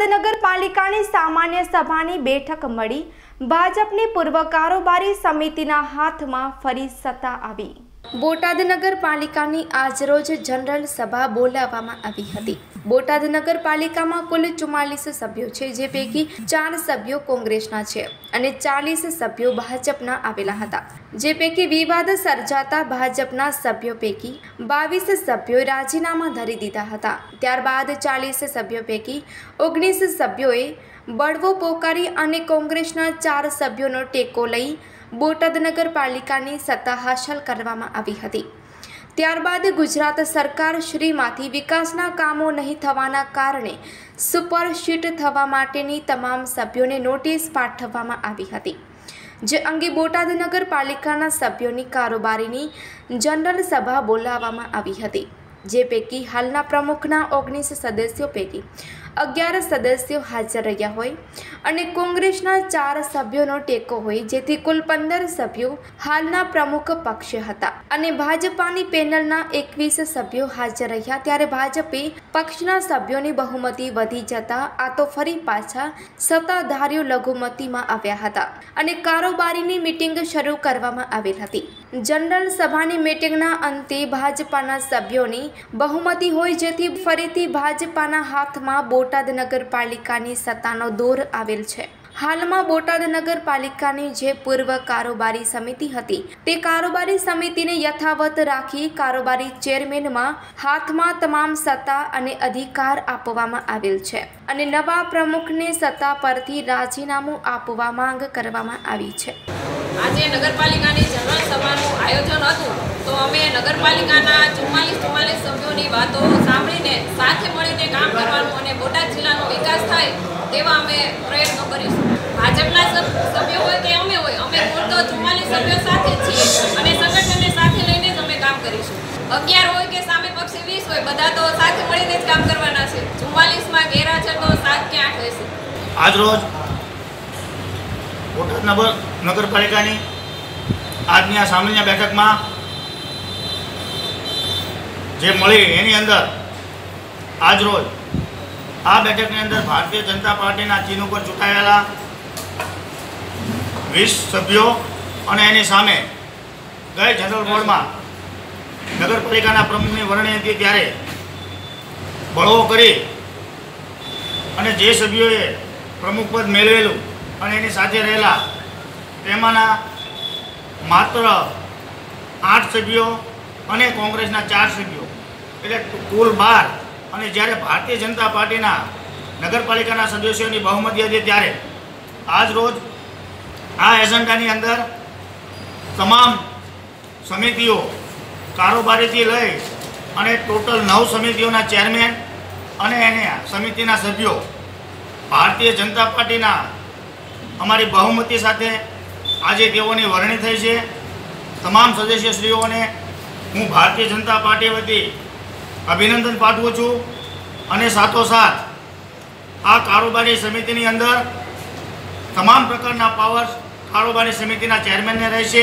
નગરપાલિકાની સામાન્ય સભાની બેઠક મળી ભાજપની પૂર્વ કારોબારી સમિતિના હાથમાં ફરી સત્તા આવી। બોટાદ નગરપાલિકાની આજરોજ જનરલ સભા બોલાવવામાં આવી હતી। બોટાદ નગરપાલિકામાં કુલ 44 સભ્યો છે, જે પૈકી 4 સભ્યો કોંગ્રેસના છે અને 40 સભ્યો ભાજપના આવેલા હતા, જે પૈકી વિવાદ સર્જાતા ભાજપના સભ્યો પૈકી 22 સભ્યોએ રાજીનામા ધરી દીધા હતા। ત્યારબાદ 40 સભ્યો પૈકી 19 સભ્યોએ બળવો પોકારી અને કોંગ્રેસના 4 સભ્યોનો ટેકો લઈ બોટાદ નગરપાલિકાની સત્તા હાંસલ કરવામાં આવી હતી। ત્યારબાદ ગુજરાત સરકાર શ્રીમાંથી વિકાસના કામો નહીં થવાના કારણે સુપરસીટ થવા માટેની તમામ સભ્યોને નોટિસ પાઠવવામાં આવી હતી, જે અંગે બોટાદ નગરપાલિકાના સભ્યોની કારોબારીની જનરલ સભા બોલાવવામાં આવી હતી, જે પૈકી હાલના પ્રમુખના 19 સદસ્યો પૈકી 11 સદસ્યો હાજર રહ્યા હોય અને કોંગ્રેસના 4 સભ્યોનો ટેકો હોય, જેથી કુલ 15 સભ્યો હાલના પ્રમુખ પક્ષે હતા અને ભાજપાની પેનલના 21 સભ્યો હાજર રહ્યા। ત્યારે ભાજપે પક્ષના સભ્યોની બહુમતી વધી જતા આ તો ફરી પાછા સત્તાધારીઓ લઘુમતીમાં આવ્યા હતા અને કારોબારીની મીટિંગ શરૂ કરવામાં આવેલ હતી। જનરલ સભાની મીટિંગના અંતે ભાજપાના સભ્યોની બહુમતી હોય, જેથી ફરીથી ભાજપાના હાથમાં બોટાદ નગરપાલિકાની સત્તાનો દોર આવેલ છે। હાલમાં બોટાદ નગરપાલિકાની જે પૂર્વ કારોબારી સમિતિ હતી તે કારોબારી સમિતિને યથાવત રાખી કારોબારી ચેરમેનમાં હાથમાં તમામ સત્તા અને અધિકાર આપવામાં આવેલ છે અને નવા પ્રમુખને સત્તા પરથી રાજીનામું આપવા માંગ કરવામાં આવી છે। આજે નગરપાલિકાની જનરલ સભાનું આયોજન હતું, તો અમે નગરપાલિકાના 44 સભ્યોની વાતો સાંભળીને સાથે મળીને કામ કરવાનું અને બોટાદ જિલ્લાનો વિકાસ થાય તેવા અમે પ્રયત્નો કરીશું। ભાજપના સભ્યો હોય કે અમે હોય, અમે મૂળ તો 44 સભ્યો સાથે જ છીએ અને સંગઠનને સાથે લઈને જ અમે કામ કરીશું। 11 હોય કે સામે પક્ષે 20 હોય, બધા તો સાથે મળીને જ કામ કરવાના છે। 44માં ગેરહાજર તો 7 કે 8 રહેશે। આજરોજ બોટાદ નગરપાલિકાની આજની આ સામાન્ય બેઠકમાં જે મળી એની અંદર આજરોજ આ બેઠકની અંદર ભારતીય જનતા પાર્ટીના ચિહ્ન ઉપર ચૂંટાયેલા 20 સભ્યો અને એની સામે ગઈ જનરલ બોર્ડમાં નગરપાલિકાના પ્રમુખની વરણી હતી ત્યારે બળવો કરી અને જે સભ્યોએ પ્રમુખ પદ મેળવેલું અને એની સાથે રહેલા તેમાંના માત્ર 8 સભ્યો અને કોંગ્રેસના 4 સભ્યો, એટલે કુલ 12। અને જ્યારે ભારતીય જનતા પાર્ટીના નગરપાલિકાના સદસ્યોની બહુમતી હતી ત્યારે આજ રોજ આ એજન્ડાની અંદર તમામ સમિતિઓ કારોબારીથી લઈ અને ટોટલ 9 સમિતિઓના ચેરમેન અને એને સમિતિના સભ્યો ભારતીય જનતા પાર્ટીના અમારી બહુમતી સાથે આજે તેઓની વરણી થઈ છે। તમામ સદસ્યશ્રીઓને હું ભારતીય જનતા પાર્ટી વતી અભિનંદન પાઠવું છું અને સાથોસાથ આ કારોબારી સમિતિની અંદર તમામ પ્રકારના પાવર કારોબારી સમિતિના ચેરમેનને રહેશે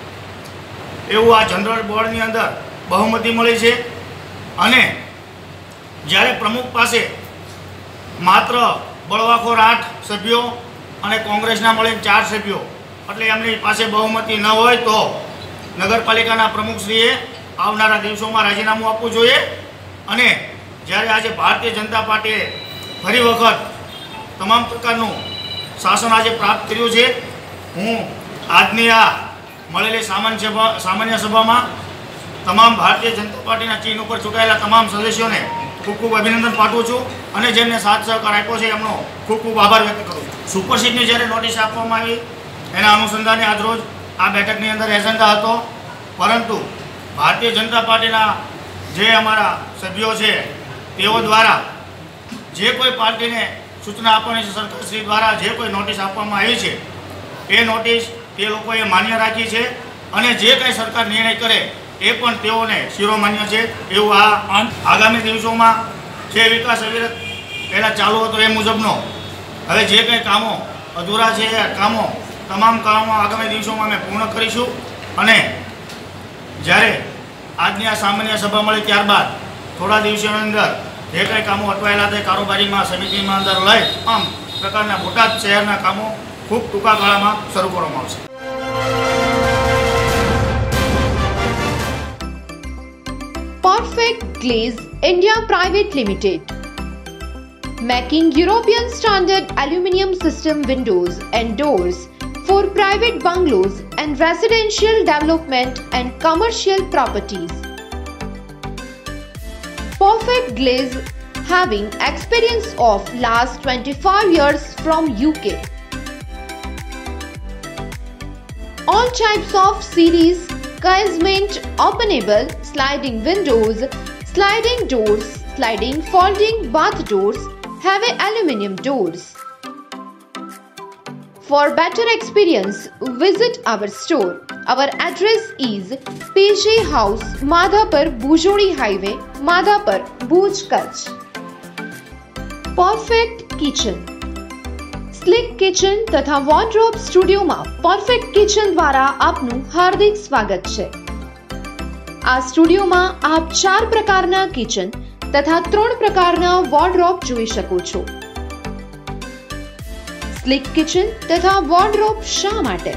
એવું આ જનરલ બોર્ડની અંદર બહુમતી મળી છે। અને જ્યારે પ્રમુખ પાસે માત્ર બળવાખોર 8 સભ્યો અને કોંગ્રેસના મળીને 4 સભ્યો, એટલે એમની પાસે બહુમતી ન હોય તો નગરપાલિકાના પ્રમુખશ્રીએ આવનારા દિવસોમાં રાજીનામું આપવું જોઈએ। અને જ્યારે આજે ભારતીય જનતા પાર્ટીએ ફરી વખત તમામ પ્રકારનું શાસન આજે પ્રાપ્ત કર્યું છે, હું આજની આ મળેલી સામાન્ય સભામાં તમામ ભારતીય જનતા પાર્ટીના ચિહ્ન ઉપર ચૂંટાયેલા તમામ સદસ્યોને ખૂબ ખૂબ અભિનંદન પાઠવું છું અને જેમને સાથ સહકાર આપ્યો છે એમનો ખૂબ ખૂબ આભાર વ્યક્ત કરું છું। સુપરસીટની જ્યારે નોટિસ આપવામાં આવી એના અનુસંધાને આજરોજ આ બેઠકની અંદર એજન્ડા હતો, પરંતુ ભારતીય જનતા પાર્ટીના જે અમારા સભ્યો છે તેઓ દ્વારા જે કોઈ પાર્ટીને સૂચના આપવાની છે, સરકારશ્રી દ્વારા જે કોઈ નોટિસ આપવામાં આવી છે એ નોટિસ તે લોકોએ માન્ય રાખી છે અને જે કંઈ સરકાર નિર્ણય કરે એ પણ તેઓને શિરોમાન્ય છે। એવું આ આગામી દિવસોમાં જે વિકાસ અવિરત પહેલાં ચાલુ હતો એ મુજબનો હવે જે કંઈ કામો અધૂરા છે તમામ કામો આગામી દિવસોમાં અમે પૂર્ણ કરીશું। અને જ્યારે આજની આ સામાન્ય સભા મળી ત્યારબાદ થોડા દિવસોની અંદર જે કંઈ કામો અટવાયેલા તે કારોબારીમાં સમિતિમાં અંદર લઈ આમ પ્રકારના બોટાદ શહેરના કામો ખૂબ ટૂંકા ગાળામાં શરૂ કરવામાં આવશે. Perfect Glaze India Private Limited, making European standard aluminium system windows and doors for private bungalows and residential development and commercial properties. Perfect Glaze having experience of last 25 years from UK. All types of series casement, openable, sliding windows, sliding doors, sliding folding bath doors, have aluminium doors. For better experience, visit our store. Our address is PG House, Madhapur, Bujodi Highway, Madhapur, Bhuj, Kutch. Perfect Kitchen, slick kitchen તથા wardrobe સ્ટુડિયોમાં perfect kitchen દ્વારા આપનું હાર્દિક સ્વાગત છે. આ સ્ટુડિયોમાં આપ 4 પ્રકારના કિચન તથા 3 પ્રકારના વોર્ડરોબ જોઈ શકો છો. સ્લિક કિચન તથા વોર્ડરોબ શા માટે?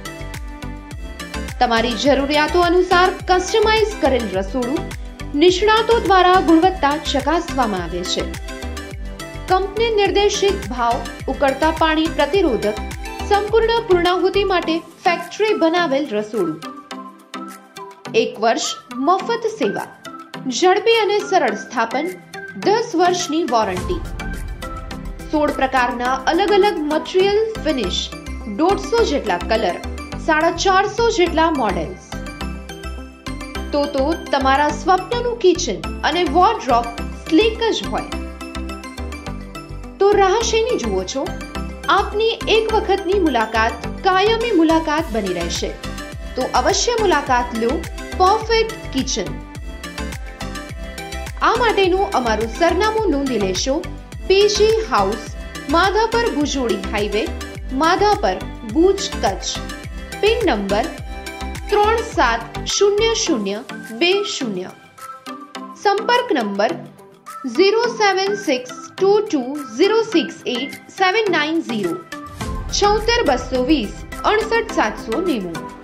તમારી જરૂરિયાતો અનુસાર કસ્ટમાઇઝ કરેલ રસોડું નિષ્ણાતો દ્વારા ગુણવત્તા ચકાસવામાં આવે છે. કંપની નિર્દેશિત ભાવ, ઉકળતા પાણી પ્રતિરોધક, સંપૂર્ણ પૂર્ણાહુતિ માટે ફેક્ટરી બનાવેલ રસોડું. 1 વર્ષ મફત સેવા, ઝડપી અને સરળ સ્થાપન, 10 વર્ષની વોરંટી. 16 પ્રકારના અલગ અલગ મટીરીયલ ફિનિશ, 150 જેટલા કલર, 450 જેટલા મોડેલ્સ. તો તમારા સ્વપ્નનું કિચન અને વોર્ડરોબ સ્લીક જ હોય તો રાહ શેની જુઓ છો? આપની એક વખતની મુલાકાત કાયમી મુલાકાત બની રહેશે. તો અવશ્ય મુલાકાત લો પરફેક્ટ કિચન. આ માટેનું અમારું સરનામું નોંધી લેશો. PG house, Madhapar, Bhujodi highway, Madhapar, Bhuj, Kutch. Pin number 370020. સંપર્ક નંબર 07622068790 74220 69720 68790.